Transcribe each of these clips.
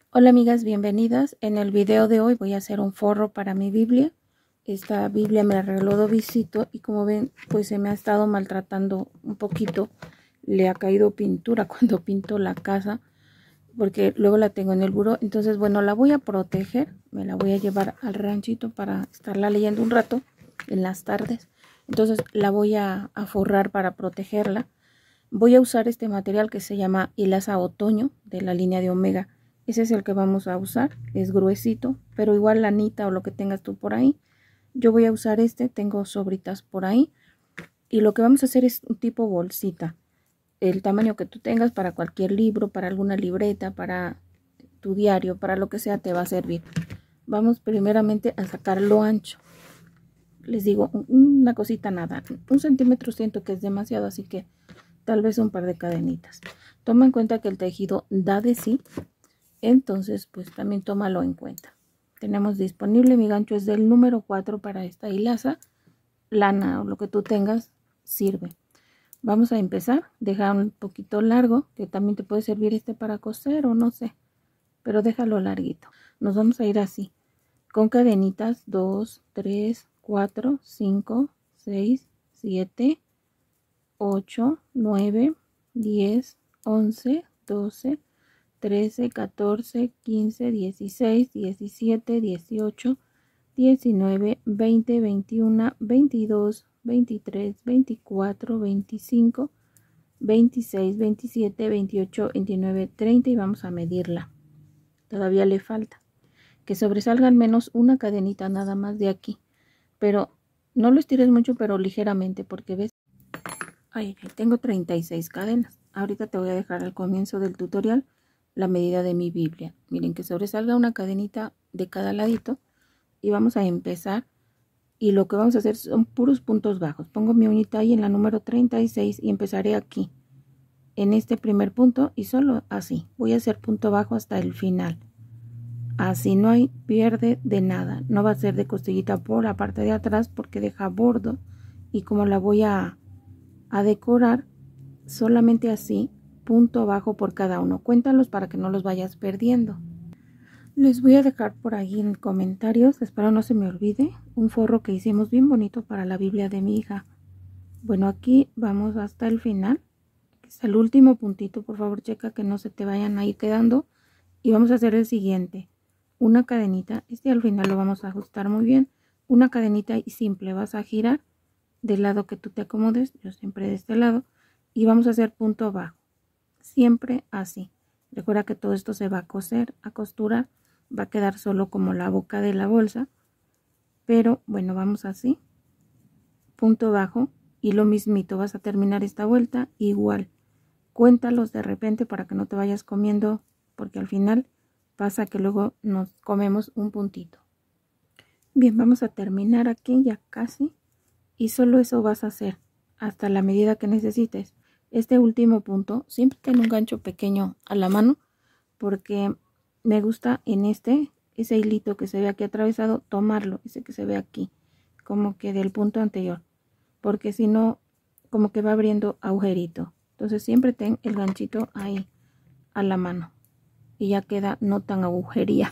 Hola amigas, bienvenidas. En el video de hoy voy a hacer un forro para mi Biblia. Esta Biblia me la regaló Dovisito y como ven, pues se me ha estado maltratando un poquito. Le ha caído pintura cuando pinto la casa, porque luego la tengo en el buró. Entonces, bueno, la voy a proteger. Me la voy a llevar al ranchito para estarla leyendo un rato en las tardes. Entonces la voy a forrar para protegerla. Voy a usar este material que se llama Hilasa Otoño de la línea de Omega. Ese es el que vamos a usar, es gruesito, pero igual lanita o lo que tengas tú por ahí. Yo voy a usar este, tengo sobritas por ahí. Y lo que vamos a hacer es un tipo bolsita. El tamaño que tú tengas para cualquier libro, para alguna libreta, para tu diario, para lo que sea te va a servir. Vamos primeramente a sacar lo ancho. Les digo, una cosita nada, 1 centímetro siento que es demasiado, así que tal vez un par de cadenitas. Toma en cuenta que el tejido da de sí, entonces pues también tómalo en cuenta. Tenemos disponible, mi gancho es del número 4 para esta hilaza, lana o lo que tú tengas sirve. Vamos a empezar, deja un poquito largo, que también te puede servir este para coser o no sé, pero déjalo larguito. Nos vamos a ir así, con cadenitas 2, 3, 4, 5, 6, 7, 8, 9, 10, 11, 12, 13, 14, 15, 16, 17, 18, 19, 20, 21, 22, 23, 24, 25, 26, 27, 28, 29, 30 y vamos a medirla. Todavía le falta. Que sobresalga al menos una cadenita nada más de aquí. Pero no lo estires mucho, pero ligeramente, porque ves. Ahí tengo 36 cadenas. Ahorita te voy a dejar al comienzo del tutorial la medida de mi Biblia. Miren que sobresalga una cadenita de cada ladito y vamos a empezar. Y lo que vamos a hacer son puros puntos bajos. Pongo mi uñita ahí en la número 36 y empezaré aquí, en este primer punto y solo así. Voy a hacer punto bajo hasta el final. Así no hay pierde de nada. No va a ser de costillita por la parte de atrás porque deja bordo. Y como la voy a decorar, solamente así, punto bajo por cada uno. Cuéntalos para que no los vayas perdiendo. Les voy a dejar por ahí en comentarios, espero no se me olvide, un forro que hicimos bien bonito para la Biblia de mi hija. Bueno, aquí vamos hasta el final, que es el último puntito. Por favor checa que no se te vayan a ir quedando. Y vamos a hacer el siguiente, una cadenita, este al final lo vamos a ajustar muy bien, una cadenita y simple, vas a girar del lado que tú te acomodes, yo siempre de este lado, y vamos a hacer punto bajo, siempre así. Recuerda que todo esto se va a coser, a costurar, va a quedar solo como la boca de la bolsa, pero bueno, vamos así, punto bajo, y lo mismito, vas a terminar esta vuelta igual. Cuéntalos de repente para que no te vayas comiendo, porque al final pasa que luego nos comemos un puntito. Bien, vamos a terminar aquí ya casi, y solo eso vas a hacer hasta la medida que necesites. Este último punto siempre ten un gancho pequeño a la mano, porque me gusta en ese hilito que se ve aquí atravesado, tomarlo, ese que se ve aquí, como que del punto anterior, porque si no, como que va abriendo agujerito. Entonces siempre ten el ganchito ahí a la mano y ya queda no tan agujería.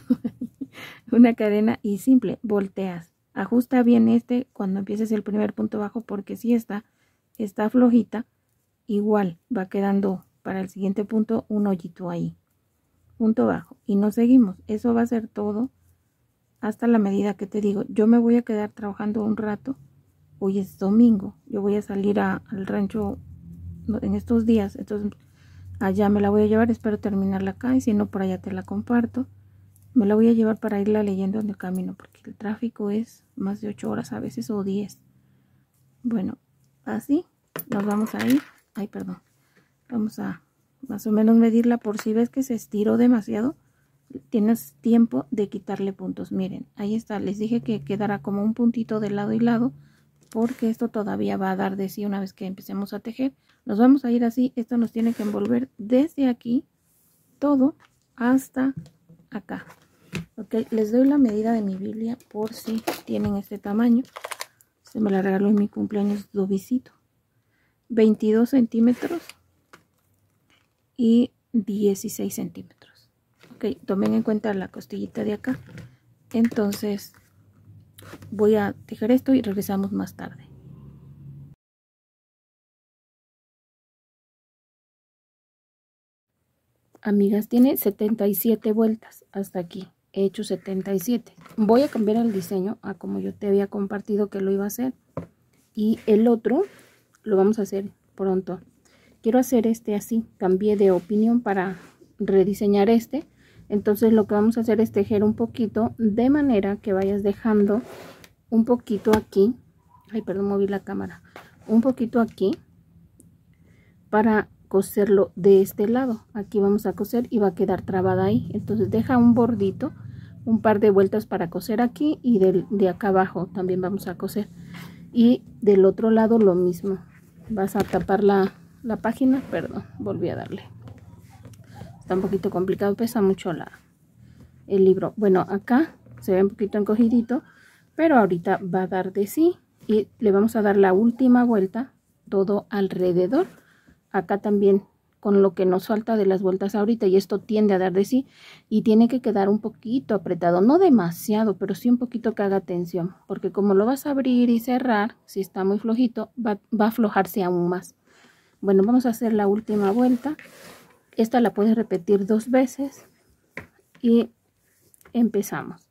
Una cadena y simple, volteas. Ajusta bien cuando empieces el primer punto bajo, porque si está flojita, igual va quedando para el siguiente punto un hoyito ahí. Punto bajo y nos seguimos. Eso va a ser todo hasta la medida que te digo. Yo me voy a quedar trabajando un rato. Hoy es domingo, yo voy a salir al rancho en estos días, entonces allá me la voy a llevar, espero terminarla acá y si no por allá te la comparto. Me la voy a llevar para irla leyendo en el camino porque el tráfico es más de 8 horas a veces o 10. Bueno, así nos vamos a ir. Ay, perdón. Vamos a más o menos medirla por si ves que se estiró demasiado. Tienes tiempo de quitarle puntos. Miren, ahí está. Les dije que quedará como un puntito de lado y lado, porque esto todavía va a dar de sí una vez que empecemos a tejer. Nos vamos a ir así. Esto nos tiene que envolver desde aquí todo hasta acá. Ok, les doy la medida de mi Biblia por si tienen este tamaño. Se me la regaló en mi cumpleaños Dovisito. 22 centímetros y 16 centímetros. Ok, tomen en cuenta la costillita de acá. Entonces voy a tejer esto y regresamos más tarde. Amigas, tiene 77 vueltas hasta aquí. He hecho 77. Voy a cambiar el diseño a como yo te había compartido que lo iba a hacer. Y el otro lo vamos a hacer pronto. Quiero hacer este así. Cambié de opinión para rediseñar este. Entonces lo que vamos a hacer es tejer un poquito de manera que vayas dejando un poquito aquí. Ay, perdón, moví la cámara. Un poquito aquí para coserlo de este lado. Aquí vamos a coser y va a quedar trabada ahí. Entonces deja un bordito, un par de vueltas para coser aquí, y de acá abajo también vamos a coser. Y del otro lado lo mismo. Vas a tapar la página. Perdón, volví a darle. Está un poquito complicado, pesa mucho el libro. Bueno, acá se ve un poquito encogidito, pero ahorita va a dar de sí. Y le vamos a dar la última vuelta todo alrededor. Acá también con lo que nos falta de las vueltas ahorita, y esto tiende a dar de sí y tiene que quedar un poquito apretado, no demasiado, pero sí un poquito que haga tensión, porque como lo vas a abrir y cerrar, si está muy flojito va a aflojarse aún más. Bueno, vamos a hacer la última vuelta. Esta la puedes repetir 2 veces y empezamos.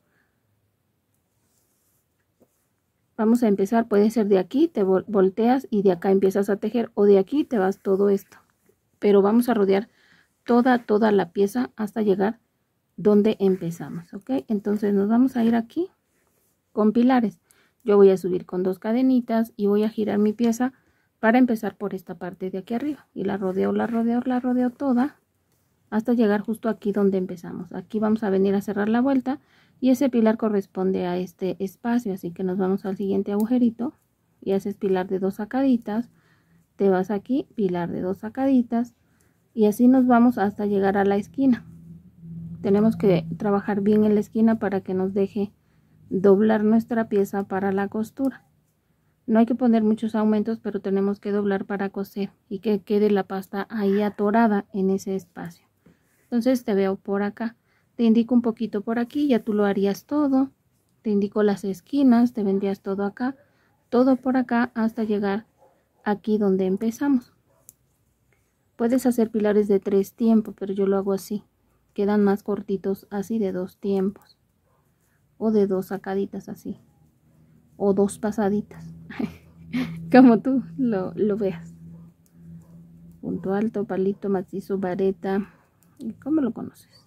Vamos a empezar, puede ser de aquí, te volteas y de acá empiezas a tejer, o de aquí te vas todo esto. Pero vamos a rodear toda la pieza hasta llegar donde empezamos, ¿ok? Entonces nos vamos a ir aquí con pilares. Yo voy a subir con 2 cadenitas y voy a girar mi pieza para empezar por esta parte de aquí arriba. Y la rodeo toda hasta llegar justo aquí donde empezamos. Aquí vamos a venir a cerrar la vuelta y ese pilar corresponde a este espacio, así que nos vamos al siguiente agujerito y haces pilar de 2 sacaditas, te vas aquí, pilar de 2 sacaditas, y así nos vamos hasta llegar a la esquina. Tenemos que trabajar bien en la esquina para que nos deje doblar nuestra pieza para la costura. No hay que poner muchos aumentos, pero tenemos que doblar para coser y que quede la pasta ahí atorada en ese espacio. Entonces te veo por acá, te indico un poquito por aquí, ya tú lo harías todo. Te indico las esquinas, te vendrías todo acá, todo por acá hasta llegar aquí donde empezamos. Puedes hacer pilares de 3 tiempos, pero yo lo hago así. Quedan más cortitos así, de 2 tiempos. O de 2 sacaditas así. O 2 pasaditas. Como tú lo veas. Punto alto, palito, macizo, vareta. ¿Cómo lo conoces?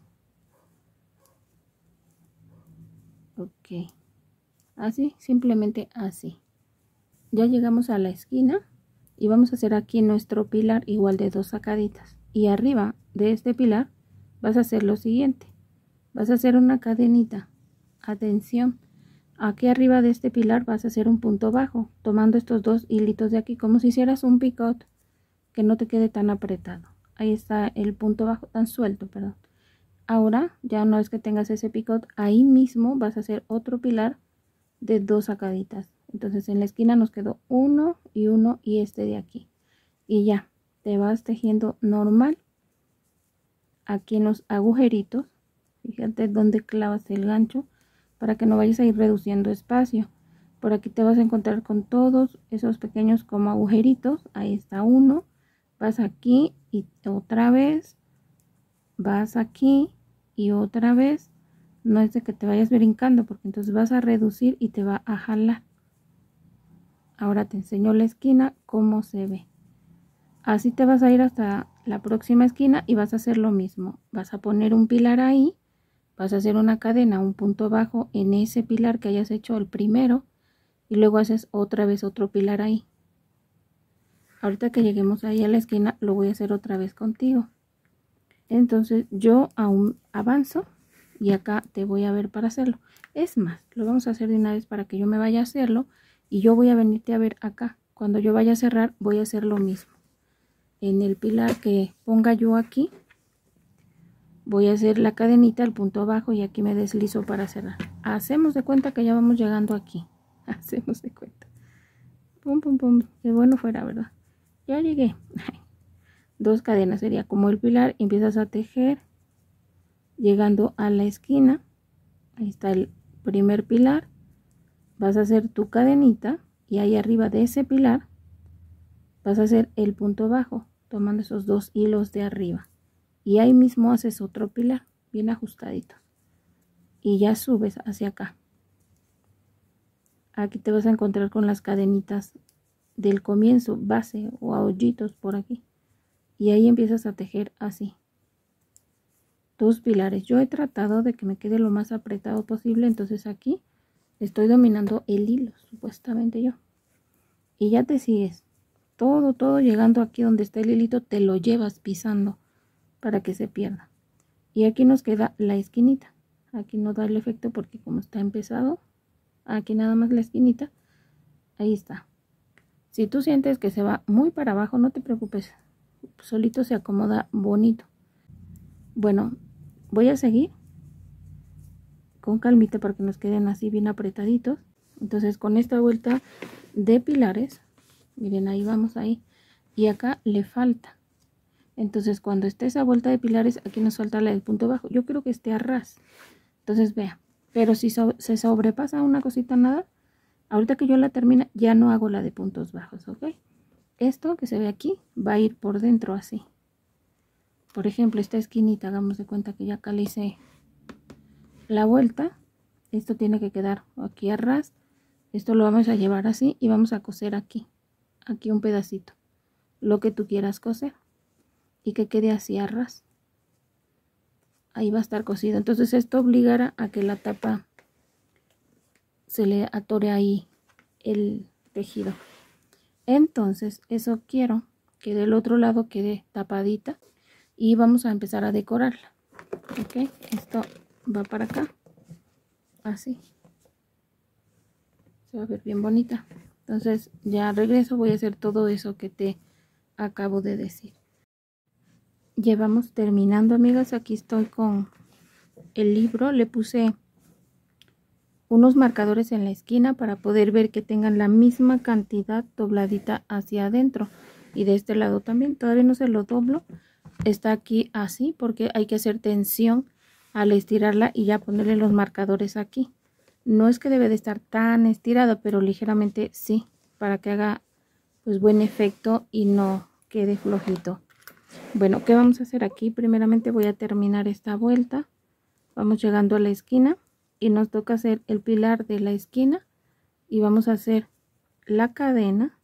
Ok. Así, simplemente así. Ya llegamos a la esquina. Y vamos a hacer aquí nuestro pilar igual de 2 sacaditas. Y arriba de este pilar vas a hacer lo siguiente. Vas a hacer una cadenita. Atención. Aquí arriba de este pilar vas a hacer un punto bajo. Tomando estos 2 hilitos de aquí como si hicieras un picot. Que no te quede tan apretado. Ahí está el punto bajo, tan suelto, perdón. Ahora, ya una vez que tengas ese picot, ahí mismo vas a hacer otro pilar de 2 sacaditas. Entonces en la esquina nos quedó uno y este de aquí. Y ya, te vas tejiendo normal. Aquí en los agujeritos, fíjate dónde clavas el gancho para que no vayas a ir reduciendo espacio. Por aquí te vas a encontrar con todos esos pequeños como agujeritos. Ahí está uno. Vas aquí y otra vez. Vas aquí y otra vez. No es de que te vayas brincando, porque entonces vas a reducir y te va a jalar. Ahora te enseño la esquina cómo se ve. Así te vas a ir hasta la próxima esquina y vas a hacer lo mismo. Vas a poner un pilar ahí, vas a hacer una cadena, un punto bajo en ese pilar que hayas hecho el primero, y luego haces otra vez otro pilar ahí. Ahorita que lleguemos ahí a la esquina lo voy a hacer otra vez contigo. Entonces yo aún avanzo y acá te voy a ver para hacerlo. Es más, lo vamos a hacer de una vez para que yo me vaya a hacerlo y yo voy a venirte a ver acá. Cuando yo vaya a cerrar voy a hacer lo mismo. En el pilar que ponga yo aquí voy a hacer la cadenita, el punto abajo, y aquí me deslizo para cerrar. Hacemos de cuenta que ya vamos llegando aquí. Hacemos de cuenta. Pum, pum, pum. Qué bueno fuera, ¿verdad? Ya llegué. 2 cadenas sería como el pilar. Empiezas a tejer llegando a la esquina, ahí está el primer pilar, vas a hacer tu cadenita y ahí arriba de ese pilar vas a hacer el punto bajo, tomando esos 2 hilos de arriba, y ahí mismo haces otro pilar bien ajustadito y ya subes hacia acá. Aquí te vas a encontrar con las cadenitas del comienzo, base o a hoyitos por aquí, y ahí empiezas a tejer así 2 pilares. Yo he tratado de que me quede lo más apretado posible, entonces aquí estoy dominando el hilo supuestamente yo, y ya te sigues todo llegando aquí donde está el hilito, te lo llevas pisando para que se pierda. Y aquí nos queda la esquinita, aquí no da el efecto porque como está empezado, aquí nada más la esquinita, ahí está. Si tú sientes que se va muy para abajo, no te preocupes, solito se acomoda bonito. Bueno, voy a seguir con calmita para que nos queden así bien apretaditos. Entonces con esta vuelta de pilares, miren, ahí vamos ahí, y acá le falta. Entonces cuando esté esa vuelta de pilares, aquí nos falta la del punto bajo. Yo creo que esté a ras, entonces vea, pero si se sobrepasa una cosita nada, ahorita que yo la termine ya no hago la de puntos bajos, ¿ok? Esto que se ve aquí va a ir por dentro así. Por ejemplo, esta esquinita, hagamos de cuenta que ya acá le hice la vuelta. Esto tiene que quedar aquí a ras. Esto lo vamos a llevar así y vamos a coser aquí un pedacito, lo que tú quieras coser, y que quede así a ras. Ahí va a estar cosido. Entonces esto obligará a que la tapa se le atore ahí el tejido. Entonces eso quiero que del otro lado quede tapadita y vamos a empezar a decorarla. Ok, esto va para acá así, se va a ver bien bonita. Entonces ya regreso, voy a hacer todo eso que te acabo de decir. Ya vamos terminando, amigas. Aquí estoy con el libro, le puse unos marcadores en la esquina para poder ver que tengan la misma cantidad dobladita hacia adentro, y de este lado también. Todavía no se lo doblo, está aquí así porque hay que hacer tensión al estirarla y ya ponerle los marcadores aquí. No es que debe de estar tan estirado, pero ligeramente sí, para que haga pues buen efecto y no quede flojito. Bueno, ¿qué vamos a hacer aquí? Primeramente voy a terminar esta vuelta. Vamos llegando a la esquina y nos toca hacer el pilar de la esquina y vamos a hacer la cadena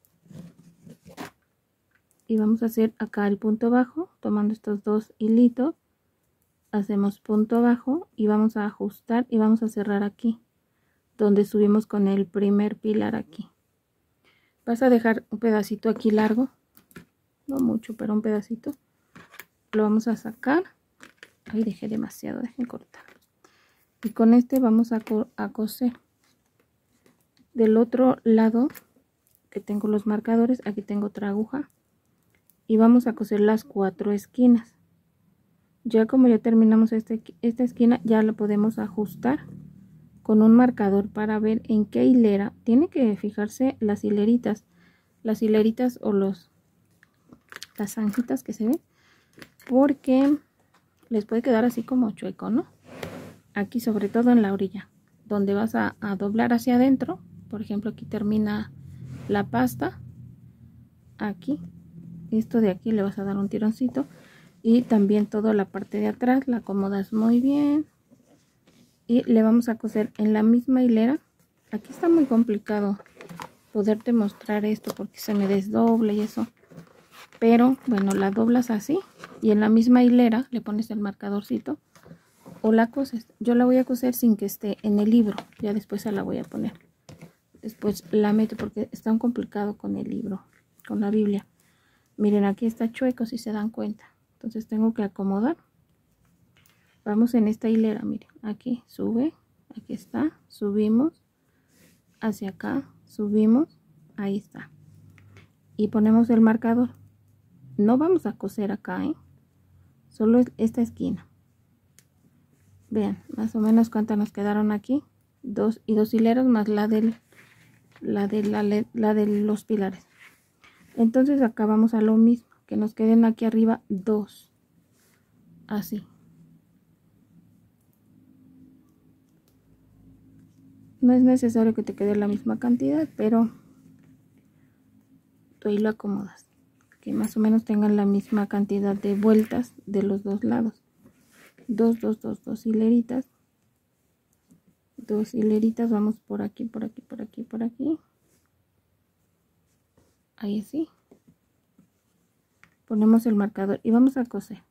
y vamos a hacer acá el punto bajo, tomando estos 2 hilitos, hacemos punto bajo y vamos a ajustar y vamos a cerrar aquí donde subimos con el primer pilar. Aquí vas a dejar un pedacito aquí largo, no mucho, pero un pedacito, lo vamos a sacar. Ahí dejé demasiado, dejen cortar. Y con este vamos a coser. Del otro lado que tengo los marcadores, aquí tengo otra aguja y vamos a coser las 4 esquinas. Ya como ya terminamos esta esquina, ya lo podemos ajustar con un marcador para ver en qué hilera. Tiene que fijarse las hileritas o las zanjitas que se ven, porque les puede quedar así como chueco, ¿no? Aquí sobre todo en la orilla donde vas a doblar hacia adentro. Por ejemplo, aquí termina la pasta, aquí esto de aquí le vas a dar un tironcito, y también toda la parte de atrás la acomodas muy bien y le vamos a coser en la misma hilera. Aquí está muy complicado poderte mostrar esto porque se me desdobla y eso, pero bueno, la doblas así y en la misma hilera le pones el marcadorcito o la coses. Yo la voy a coser sin que esté en el libro, ya después se la voy a poner, después la meto porque está un complicado con el libro, con la Biblia. Miren, aquí está chueco si se dan cuenta, entonces tengo que acomodar. Vamos en esta hilera, miren, aquí sube, aquí está, subimos hacia acá, subimos, ahí está, y ponemos el marcador. No vamos a coser acá, solo esta esquina. Vean más o menos cuántas nos quedaron aquí, 2 y 2 hileros más la de los pilares. Entonces acá vamos a lo mismo, que nos queden aquí arriba 2, así, No es necesario que te quede la misma cantidad, pero tú ahí lo acomodas, que más o menos tengan la misma cantidad de vueltas de los dos lados. Dos hileritas. Dos hileritas, vamos por aquí, por aquí, por aquí, por aquí. Ahí sí. Ponemos el marcador y vamos a coser.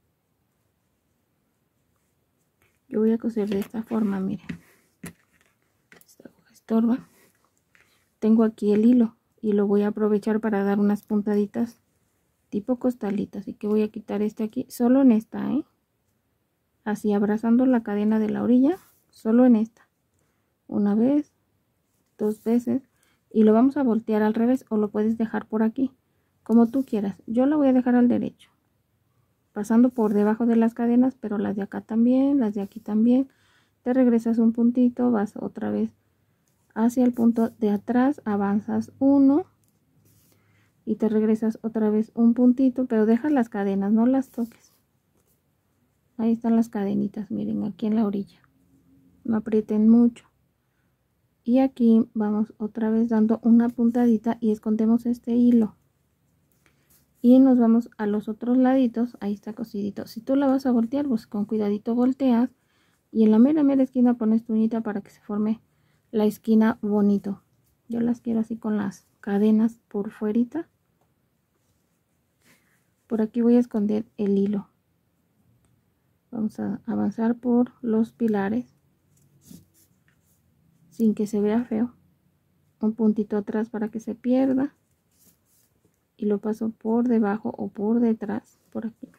Yo voy a coser de esta forma, miren. Esta aguja estorba. Tengo aquí el hilo y lo voy a aprovechar para dar unas puntaditas tipo costalita, así que voy a quitar este aquí, solo en esta, así abrazando la cadena de la orilla, solo en esta, una vez, dos veces, y lo vamos a voltear al revés, o lo puedes dejar por aquí, como tú quieras. Yo la voy a dejar al derecho, pasando por debajo de las cadenas, pero las de acá también, las de aquí también. Te regresas un puntito, vas otra vez hacia el punto de atrás, avanzas uno y te regresas otra vez un puntito, pero deja las cadenas, no las toques. Ahí están las cadenitas, miren, aquí en la orilla, no aprieten mucho. Y aquí vamos otra vez dando una puntadita y escondemos este hilo y nos vamos a los otros laditos. Ahí está cosidito. Si tú la vas a voltear, pues con cuidadito volteas y en la mera esquina pones tu uñita para que se forme la esquina bonito. Yo las quiero así con las cadenas por fuerita. Por aquí voy a esconder el hilo. Vamos a avanzar por los pilares sin que se vea feo. Un puntito atrás para que se pierda. Y lo paso por debajo o por detrás, por aquí.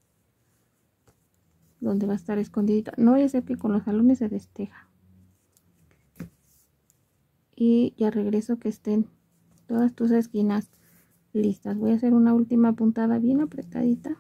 Donde va a estar escondidita. No vaya a ser que con los jalones se desteja. Y ya regreso que estén todas tus esquinas listas. Voy a hacer una última puntada bien apretadita.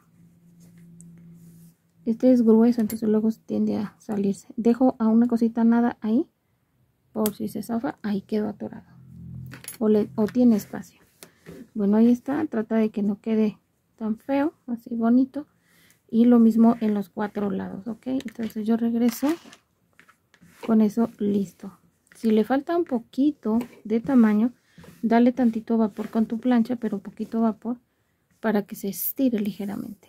Este es grueso, entonces luego tiende a salirse. Dejo a una cosita nada ahí, por si se zafa, ahí quedó atorado. O tiene espacio. Bueno, ahí está. Trata de que no quede tan feo, así bonito. Y lo mismo en los cuatro lados, ¿ok? Entonces yo regreso con eso listo. Si le falta un poquito de tamaño, dale tantito vapor con tu plancha, pero poquito vapor para que se estire ligeramente.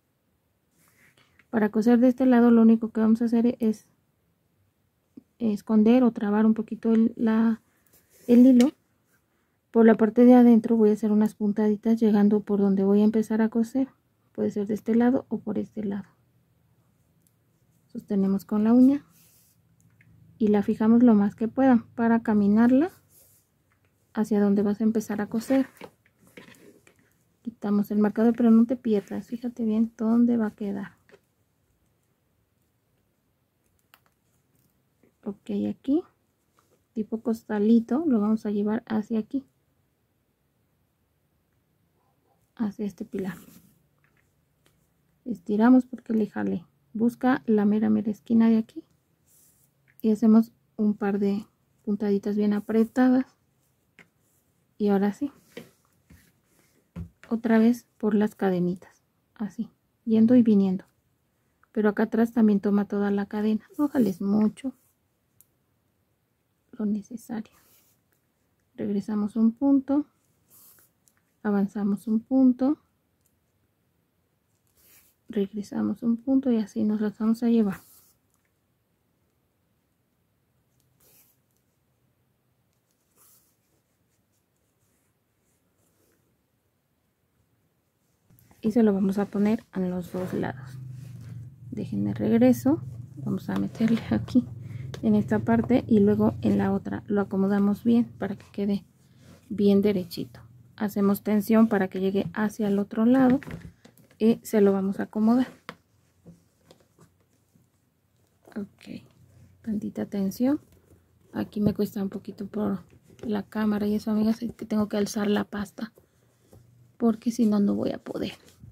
Para coser de este lado lo único que vamos a hacer es esconder o trabar un poquito el hilo. Por la parte de adentro voy a hacer unas puntaditas llegando por donde voy a empezar a coser. Puede ser de este lado o por este lado. Sostenemos con la uña y la fijamos lo más que puedan para caminarla hacia donde vas a empezar a coser. Quitamos el marcador, pero no te pierdas, fíjate bien dónde va a quedar. Ok, aquí tipo costalito lo vamos a llevar hacia aquí, hacia este pilar. Estiramos porque le jalé. Busca la mera esquina de aquí y hacemos un par de puntaditas bien apretadas. Y ahora sí, otra vez por las cadenitas, así, yendo y viniendo. Pero acá atrás también toma toda la cadena, no jales mucho, lo necesario. Regresamos un punto, avanzamos un punto, regresamos un punto y así nos las vamos a llevar. Y se lo vamos a poner en los dos lados. Déjenme regreso, vamos a meterle aquí en esta parte y luego en la otra lo acomodamos bien para que quede bien derechito. Hacemos tensión para que llegue hacia el otro lado y se lo vamos a acomodar. Ok, tantita tensión. Aquí me cuesta un poquito por la cámara y eso, amigas, es que tengo que alzar la pasta porque si no, no voy a poder.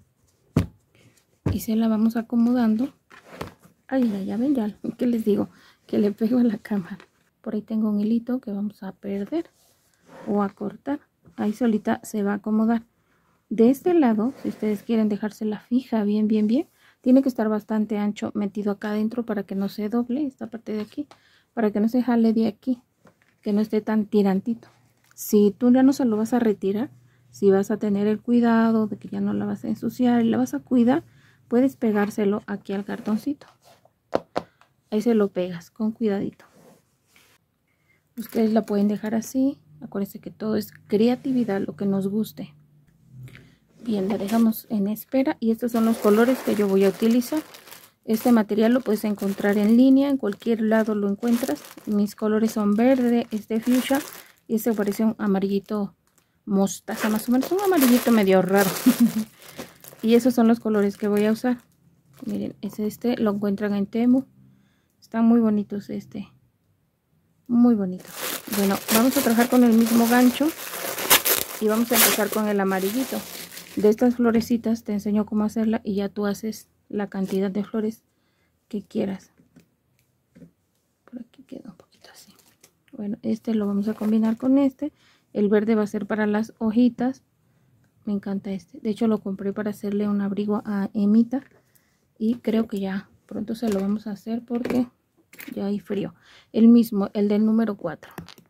Y se la vamos acomodando. Ay, ya ven, ya que les digo que le pego a la cámara. Por ahí tengo un hilito que vamos a perder o a cortar. Ahí solita se va a acomodar. De este lado, si ustedes quieren dejársela fija bien, tiene que estar bastante ancho metido acá adentro para que no se doble esta parte de aquí, para que no se jale de aquí. que no esté tan tirantito. Si tú ya no se lo vas a retirar, si vas a tener el cuidado de que ya no la vas a ensuciar y la vas a cuidar, puedes pegárselo aquí al cartoncito. Ahí se lo pegas con cuidadito. Ustedes la pueden dejar así. Acuérdense que todo es creatividad, lo que nos guste. Bien, la dejamos en espera y estos son los colores que yo voy a utilizar. Este material lo puedes encontrar en línea, en cualquier lado lo encuentras. Mis colores son verde, este fuchsia y este parece un amarillito mostaza, más o menos, un amarillito medio raro. Y esos son los colores que voy a usar. Miren, es este, lo encuentran en Temu. Están muy bonitos muy bonito. Bueno, vamos a trabajar con el mismo gancho y vamos a empezar con el amarillito. De estas florecitas te enseño cómo hacerla y ya tú haces la cantidad de flores que quieras. Por aquí queda un poquito así. Bueno, este lo vamos a combinar con este. El verde va a ser para las hojitas. Me encanta este. De hecho lo compré para hacerle un abrigo a Emita y creo que ya pronto se lo vamos a hacer porque ya hay frío. El mismo, el del número 4.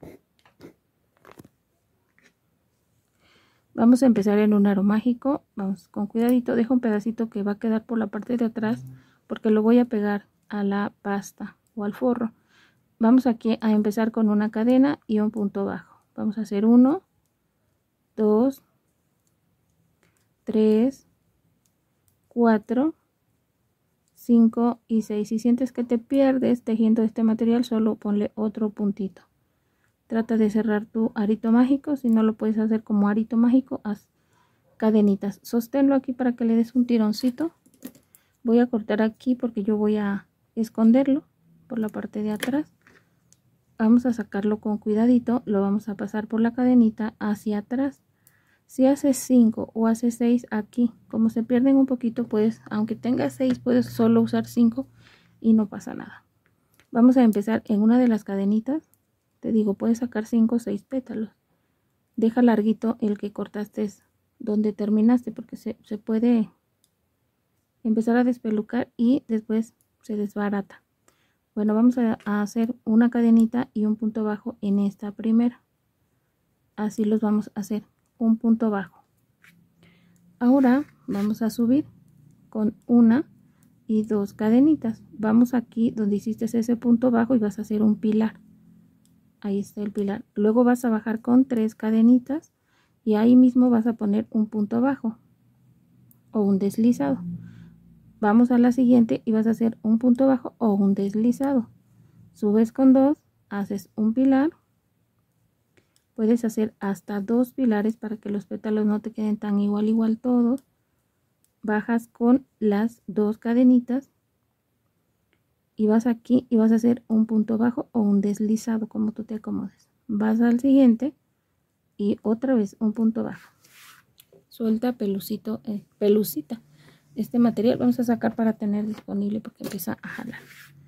Vamos a empezar en un aro mágico. Vamos con cuidadito. Dejo un pedacito que va a quedar por la parte de atrás porque lo voy a pegar a la pasta o al forro. Vamos aquí a empezar con una cadena y un punto bajo. Vamos a hacer 1, 2, 3, 4, 5 y 6. Si sientes que te pierdes tejiendo este material, solo ponle otro puntito. Trata de cerrar tu arito mágico. Si no lo puedes hacer como arito mágico, haz cadenitas. Sosténlo aquí para que le des un tironcito. Voy a cortar aquí porque yo voy a esconderlo por la parte de atrás. Vamos a sacarlo con cuidadito. Lo vamos a pasar por la cadenita hacia atrás. Si haces 5 o haces 6 aquí, como se pierden un poquito, pues aunque tengas 6, puedes solo usar 5 y no pasa nada. Vamos a empezar en una de las cadenitas. Te digo, puedes sacar 5 o 6 pétalos. Deja larguito el que cortaste donde terminaste porque se puede empezar a despelucar y después se desbarata. Bueno, vamos a hacer una cadenita y un punto bajo en esta primera. Así los vamos a hacer, un punto bajo. Ahora vamos a subir con una y 2 cadenitas. Vamos aquí donde hiciste ese punto bajo y vas a hacer un pilar. Ahí está el pilar. Luego vas a bajar con 3 cadenitas y ahí mismo vas a poner un punto bajo o un deslizado. Vamos a la siguiente y vas a hacer un punto bajo o un deslizado. Subes con 2, haces un pilar. Puedes hacer hasta 2 pilares para que los pétalos no te queden tan igual todos. Bajas con las 2 cadenitas y vas aquí y vas a hacer un punto bajo o un deslizado como tú te acomodes. Vas al siguiente y otra vez un punto bajo. Suelta pelucita. Este material vamos a sacar para tener disponible porque empieza a jalar.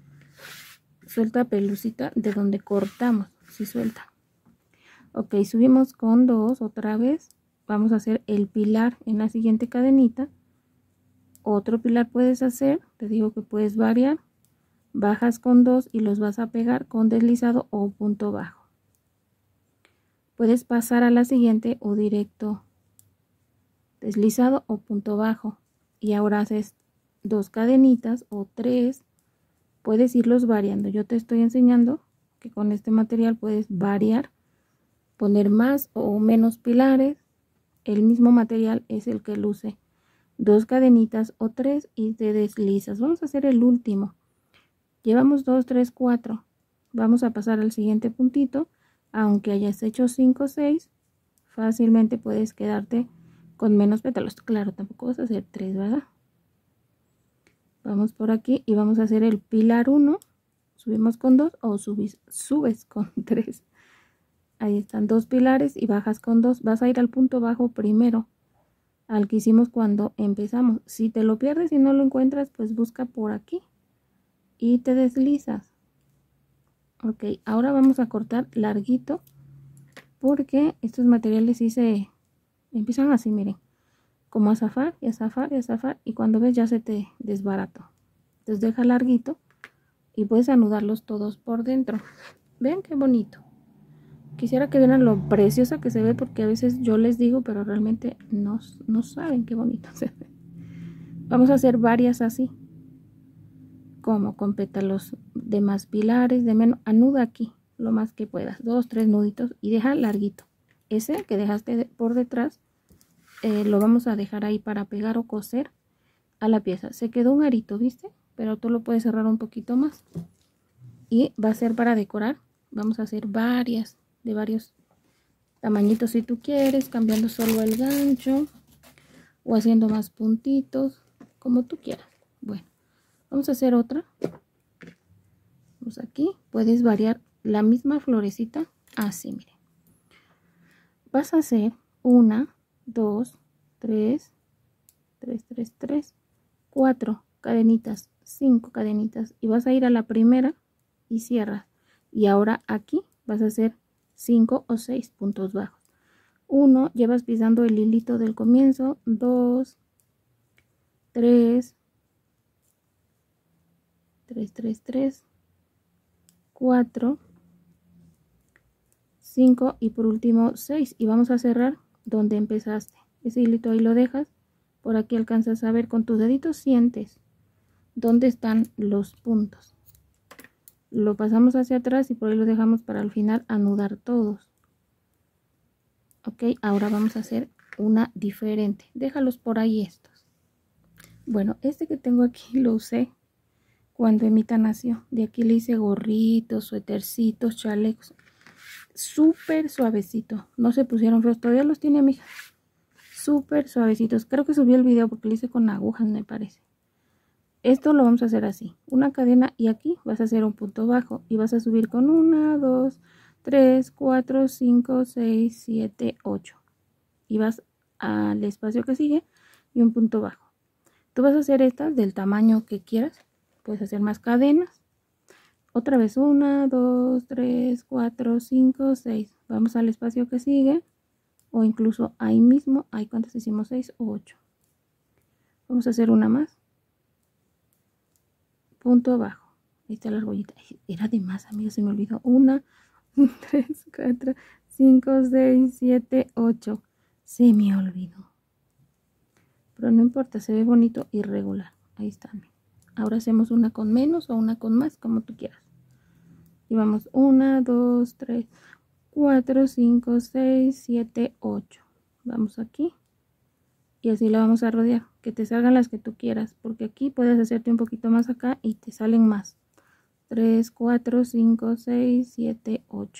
Suelta pelucita de donde cortamos. Si suelta. Ok, subimos con 2 otra vez. Vamos a hacer el pilar en la siguiente cadenita. Otro pilar puedes hacer. Te digo que puedes variar. Bajas con 2 y los vas a pegar con deslizado o punto bajo. Puedes pasar a la siguiente o directo deslizado o punto bajo. Y ahora haces 2 cadenitas o 3. Puedes irlos variando. Yo te estoy enseñando que con este material puedes variar, poner más o menos pilares. El mismo material es el que luce 2 cadenitas o 3 y te deslizas. Vamos a hacer el último. Llevamos 2, 3, 4. Vamos a pasar al siguiente puntito. Aunque hayas hecho 5 o 6, fácilmente puedes quedarte con menos pétalos. Claro, tampoco vas a hacer 3, ¿verdad? Vamos por aquí y vamos a hacer el pilar 1. Subimos con 2 o subes con 3. Ahí están 2 pilares y bajas con 2. Vas a ir al punto bajo primero, al que hicimos cuando empezamos. Si te lo pierdes y no lo encuentras, pues busca por aquí y te deslizas. Ok, ahora vamos a cortar larguito porque estos materiales sí se empiezan así, miren, como a zafar y a zafar y a zafar, y cuando ves ya se te desbarató. Entonces deja larguito y puedes anudarlos todos por dentro. Vean qué bonito. Quisiera que vieran lo preciosa que se ve, porque a veces yo les digo, pero realmente no saben qué bonito se ve. Vamos a hacer varias así, como con pétalos de más pilares, de menos. Anuda aquí lo más que puedas, 2, 3 nuditos, y deja larguito. Ese que dejaste por detrás, lo vamos a dejar ahí para pegar o coser a la pieza. Se quedó un arito, ¿viste? Pero tú lo puedes cerrar un poquito más. Y va a ser para decorar. Vamos a hacer varias, de varios tamañitos si tú quieres, cambiando solo el gancho o haciendo más puntitos, como tú quieras. Bueno, vamos a hacer otra. Vamos aquí, puedes variar la misma florecita así, miren. Vas a hacer 1, 2, 3, 4 cadenitas, 5 cadenitas, y vas a ir a la primera y cierras. Y ahora aquí vas a hacer 5 o 6 puntos bajos. 1, llevas pisando el hilito del comienzo. 2, 3, 4, 5 y por último 6. Y vamos a cerrar donde empezaste. Ese hilito ahí lo dejas. Por aquí alcanzas a ver con tus deditos, sientes dónde están los puntos. Lo pasamos hacia atrás y por ahí lo dejamos para al final anudar todos. Ok, ahora vamos a hacer una diferente. Déjalos por ahí estos. Bueno, este que tengo aquí lo usé cuando Emita nació. De aquí le hice gorritos, suétercitos, chalecos. Súper suavecito. No se pusieron feos. Todavía los tiene mi hija. Súper suavecitos. Creo que subí el video porque lo hice con agujas, me parece. Esto lo vamos a hacer así. Una cadena y aquí vas a hacer un punto bajo. Y vas a subir con 1, 2, 3, 4, 5, 6, 7, 8. Y vas al espacio que sigue y un punto bajo. Tú vas a hacer estas del tamaño que quieras. Puedes hacer más cadenas. Otra vez 1, 2, 3, 4, 5, 6. Vamos al espacio que sigue. O incluso ahí mismo. Ahí cuántas hicimos, 6 o 8. Vamos a hacer una más. Punto bajo. Ahí está la argollita. Era de más, amigos, se me olvidó. 1, 3, 4, 5, 6, 7, 8. Se me olvidó. Pero no importa, se ve bonito y regular. Ahí está. Ahora hacemos una con menos o una con más, como tú quieras. Y vamos 1, 2, 3, 4, 5, 6, 7, 8. Vamos aquí. Y así la vamos a rodear. Que te salgan las que tú quieras. Porque aquí puedes hacerte un poquito más acá y te salen más. 3, 4, 5, 6, 7, 8.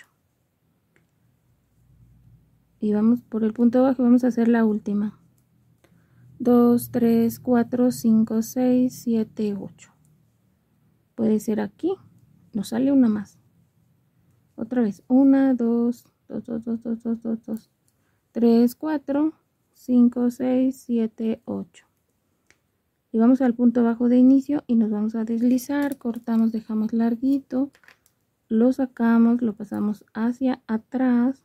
Y vamos por el punto bajo. Vamos a hacer la última. 2, 3, 4, 5, 6, 7, 8. Puede ser aquí. Nos sale una más. Otra vez. 1, 2, 2, 2, 2, 2, 2, 2, 2. 3, 4, 5, 6, 7, 8. Y vamos al punto bajo de inicio y nos vamos a deslizar. Cortamos, dejamos larguito. Lo sacamos, lo pasamos hacia atrás.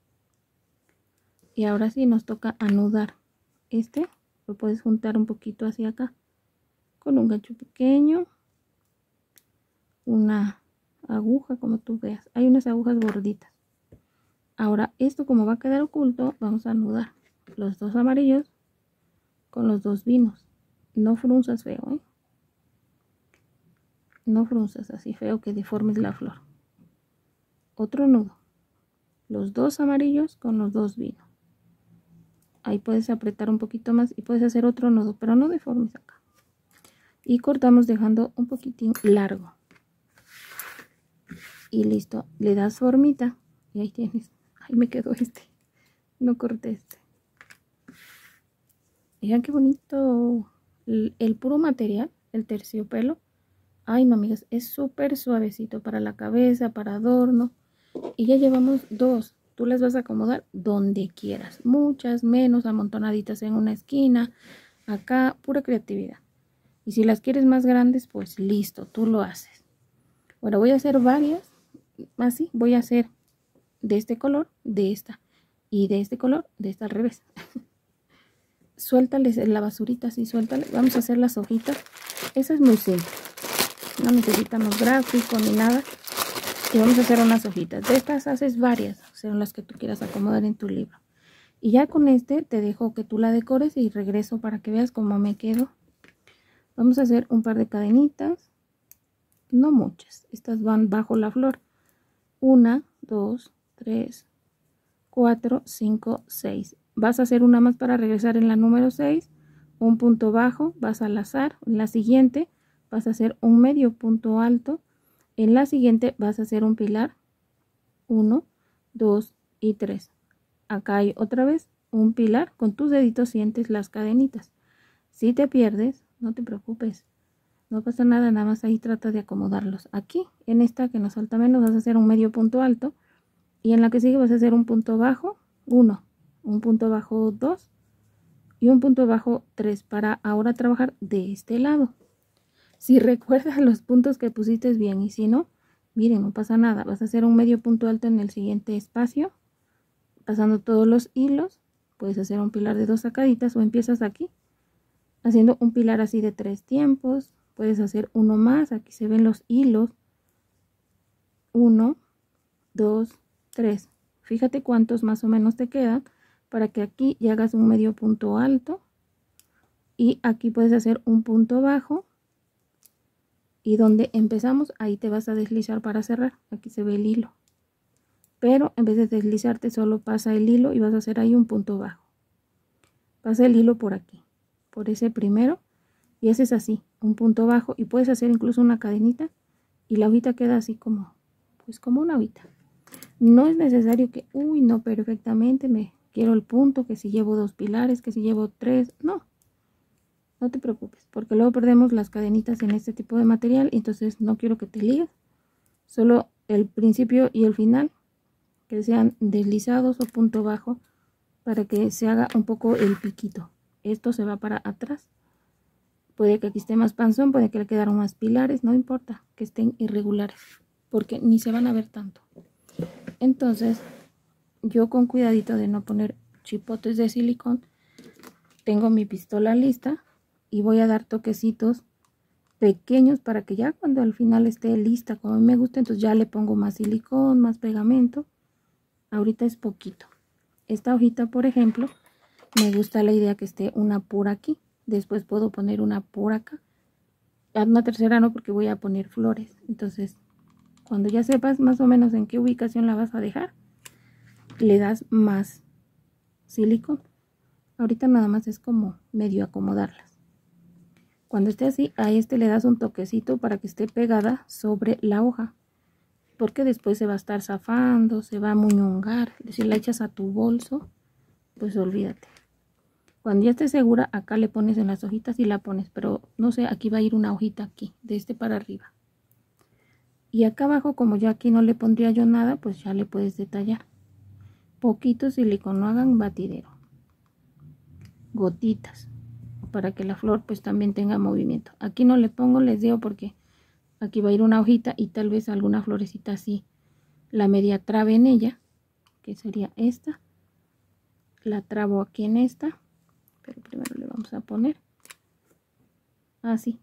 Y ahora sí nos toca anudar. Este lo puedes juntar un poquito hacia acá. Con un gancho pequeño. Una aguja, como tú veas. Hay unas agujas gorditas. Ahora esto, como va a quedar oculto, vamos a anudar los dos amarillos con los dos vinos. No frunzas feo, ¿eh? No frunzas así feo que deformes la flor. Otro nudo. Los dos amarillos con los dos vinos. Ahí puedes apretar un poquito más y puedes hacer otro nudo, pero no deformes acá. Y cortamos dejando un poquitín largo. Y listo, le das formita y ahí tienes. Ahí me quedó este, no corté este. Miren qué bonito el puro material, el terciopelo. Ay no, amigas, es súper suavecito para la cabeza, para adorno. Y ya llevamos dos. Tú las vas a acomodar donde quieras, muchas, menos, amontonaditas en una esquina. Acá, pura creatividad. Y si las quieres más grandes, pues listo, tú lo haces. Bueno, voy a hacer varias. Así, voy a hacer de este color, de esta. Y de este color, de esta al revés. Suéltales la basurita así, suéltale. Vamos a hacer las hojitas. Eso es muy simple. No necesitamos gráfico ni nada. Y vamos a hacer unas hojitas. De estas haces varias. sean las que tú quieras acomodar en tu libro. Y ya con este te dejo que tú la decores y regreso para que veas cómo me quedo. Vamos a hacer un par de cadenitas, no muchas, estas van bajo la flor. 1, 2, 3, 4, 5, 6. Vas a hacer una más para regresar en la número 6, un punto bajo, vas a lazar. En la siguiente vas a hacer un medio punto alto. En la siguiente vas a hacer un pilar, 1, 2 y 3. Acá hay otra vez un pilar, con tus deditos sientes las cadenitas. Si te pierdes, no te preocupes, no pasa nada, nada más ahí trata de acomodarlos. Aquí, en esta que nos falta menos, vas a hacer un medio punto alto, y en la que sigue vas a hacer un punto bajo, 1, un punto bajo 2 y un punto bajo 3, para ahora trabajar de este lado. Si recuerdas los puntos que pusiste bien, y si no, miren, no pasa nada, vas a hacer un medio punto alto en el siguiente espacio, pasando todos los hilos. Puedes hacer un pilar de 2 sacaditas o empiezas aquí haciendo un pilar así de 3 tiempos. Puedes hacer uno más, aquí se ven los hilos, 1, 2, 3. Fíjate cuántos más o menos te quedan para que aquí ya hagas un medio punto alto, y aquí puedes hacer un punto bajo, y donde empezamos ahí te vas a deslizar para cerrar. Aquí se ve el hilo, pero en vez de deslizarte solo pasa el hilo y vas a hacer ahí un punto bajo. Pasa el hilo por aquí, por ese primero, y haces así un punto bajo, y puedes hacer incluso una cadenita y la hojita queda así como, pues como una hojita. No es necesario que, uy, no, perfectamente me quiero el punto, que si llevo 2 pilares, que si llevo 3, no. No te preocupes, porque luego perdemos las cadenitas en este tipo de material, y entonces no quiero que te líes. Solo el principio y el final que sean deslizados o punto bajo, para que se haga un poco el piquito. Esto se va para atrás. Puede que aquí esté más panzón, puede que le quedaron más pilares, no importa que estén irregulares, porque ni se van a ver tanto. Entonces, yo con cuidadito de no poner chipotes de silicón, tengo mi pistola lista y voy a dar toquecitos pequeños para que ya cuando al final esté lista como a mí me gusta, entonces ya le pongo más silicón, más pegamento. Ahorita es poquito. Esta hojita, por ejemplo, me gusta la idea que esté una por aquí. Después puedo poner una por acá. Una tercera no, porque voy a poner flores. Entonces, cuando ya sepas más o menos en qué ubicación la vas a dejar, le das más silicón. Ahorita nada más es como medio acomodarlas. Cuando esté así, a este le das un toquecito para que esté pegada sobre la hoja, porque después se va a estar zafando, se va a muñongar. Si la echas a tu bolso, pues olvídate. Cuando ya estés segura, acá le pones en las hojitas y la pones, pero no sé, aquí va a ir una hojita aquí, de este para arriba. Y acá abajo, como ya aquí no le pondría yo nada, pues ya le puedes detallar. Poquito silicón, no hagan batidero. Gotitas, para que la flor pues también tenga movimiento. Aquí no le pongo, les digo, porque aquí va a ir una hojita y tal vez alguna florecita así, la media trabe en ella, que sería esta. La trabo aquí en esta, pero primero le vamos a poner así.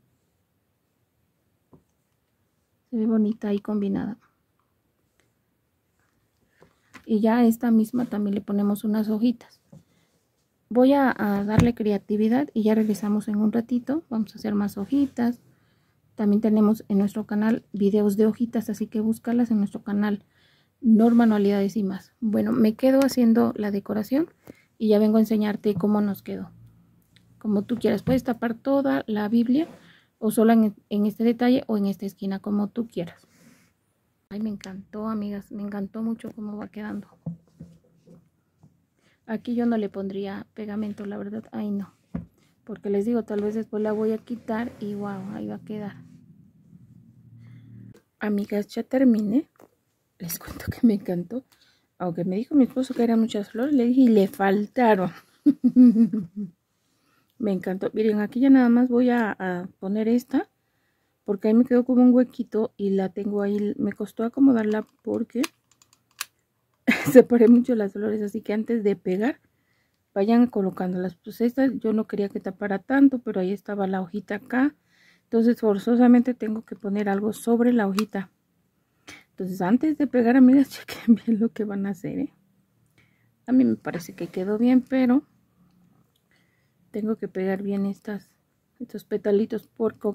Se ve bonita ahí combinada. Y ya a esta misma también le ponemos unas hojitas. Voy a darle creatividad y ya regresamos en un ratito. Vamos a hacer más hojitas. También tenemos en nuestro canal videos de hojitas, así que búscalas en nuestro canal Nor Manualidades y más. Bueno, me quedo haciendo la decoración y ya vengo a enseñarte cómo nos quedó. Como tú quieras, puedes tapar toda la Biblia o solo en este detalle o en esta esquina, como tú quieras. Ay, me encantó, amigas, me encantó mucho cómo va quedando. Aquí yo no le pondría pegamento, la verdad, ay no, porque les digo, tal vez después la voy a quitar y wow, ahí va a quedar. Amigas, ya terminé. Les cuento que me encantó. Aunque me dijo mi esposo que eran muchas flores, le dije y le faltaron. Me encantó. Miren, aquí ya nada más voy a poner esta, porque ahí me quedó como un huequito y la tengo ahí. Me costó acomodarla porque separé mucho las flores, así que antes de pegar, vayan colocándolas. Pues esta yo no quería que tapara tanto, pero ahí estaba la hojita acá. Entonces forzosamente tengo que poner algo sobre la hojita. Entonces, antes de pegar, amigas, chequen bien lo que van a hacer, ¿eh? A mí me parece que quedó bien, pero tengo que pegar bien estos petalitos porque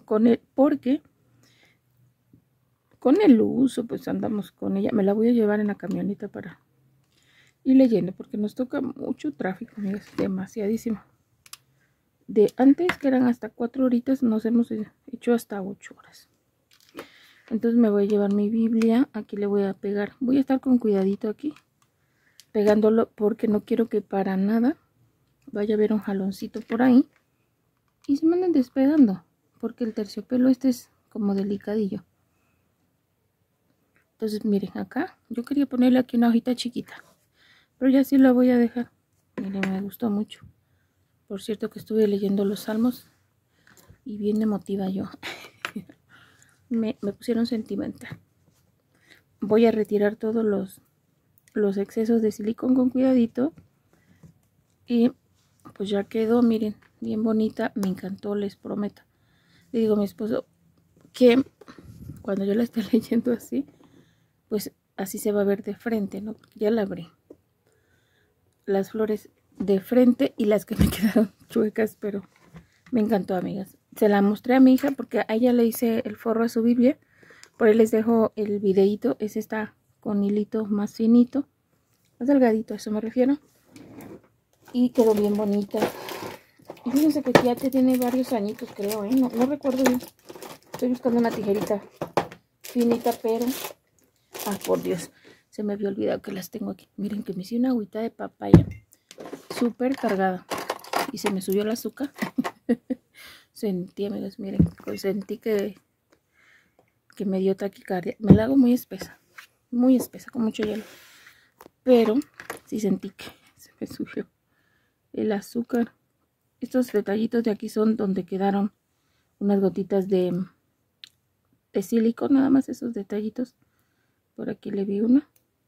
con el uso, pues andamos con ella. Me la voy a llevar en la camioneta para ir leyendo, porque nos toca mucho tráfico, amigas, demasiadísimo. De antes, que eran hasta 4 horitas, nos hemos hecho hasta 8 horas. Entonces me voy a llevar mi Biblia, aquí le voy a pegar. Voy a estar con cuidadito aquí, pegándolo, porque no quiero que para nada vaya a haber un jaloncito por ahí y se me anden despegando, porque el terciopelo este es como delicadillo. Entonces miren, acá yo quería ponerle aquí una hojita chiquita, pero ya sí la voy a dejar. Miren, me gustó mucho. Por cierto que estuve leyendo los salmos y bien emotiva yo. me pusieron sentimental. Voy a retirar todos los excesos de silicón con cuidadito. Y pues ya quedó, miren, bien bonita. Me encantó, les prometo. Le digo a mi esposo que cuando yo la esté leyendo así, pues así se va a ver de frente, ¿no? Porque ya la abrí. Las flores de frente y las que me quedaron chuecas, pero me encantó, amigas. Se la mostré a mi hija porque a ella le hice el forro a su Biblia. Por ahí les dejo el videito. Ese está con hilito más finito, más delgadito, a eso me refiero. Y quedó bien bonita. Y fíjense que ya tiene varios añitos, creo, ¿eh? No recuerdo bien. Estoy buscando una tijerita finita, pero... ah, por Dios, se me había olvidado que las tengo aquí. Miren que me hice una agüita de papaya súper cargada. Y se me subió el azúcar. Sentí, amigas, miren, pues sentí que me dio taquicardia. Me la hago muy espesa, con mucho hielo. Pero sí sentí que se me subió el azúcar. Estos detallitos de aquí son donde quedaron unas gotitas de silicón, nada más esos detallitos. Por aquí le vi una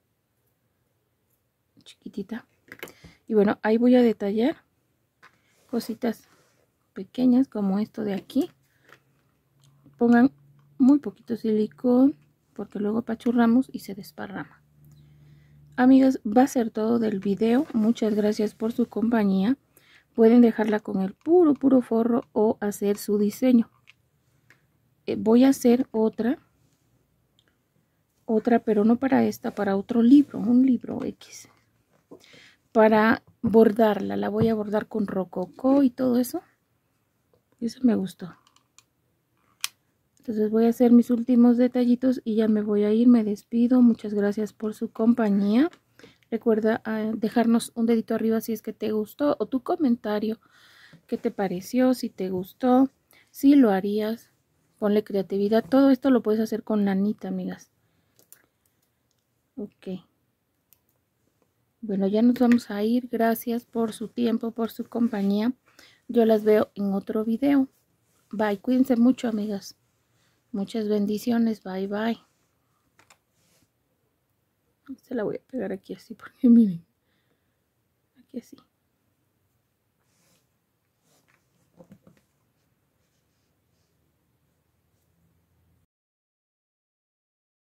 chiquitita. Y bueno, ahí voy a detallar cositas pequeñas como esto de aquí. Pongan muy poquito silicón porque luego apachurramos y se desparrama. Amigas, va a ser todo del video. Muchas gracias por su compañía. Pueden dejarla con el puro forro o hacer su diseño. Voy a hacer otra, pero no para esta, para otro libro, un libro X. Para bordarla, la voy a bordar con rococó y todo eso. Eso me gustó. Entonces voy a hacer mis últimos detallitos y ya me voy a ir, me despido. Muchas gracias por su compañía. Recuerda dejarnos un dedito arriba si es que te gustó, o tu comentario, qué te pareció, si te gustó, si lo harías. Ponle creatividad. Todo esto lo puedes hacer con lanita, amigas. Ok. Bueno, ya nos vamos a ir. Gracias por su tiempo, por su compañía. Yo las veo en otro video. Bye. Cuídense mucho, amigas. Muchas bendiciones. Bye, bye. Se la voy a pegar aquí así porque miren. Aquí así.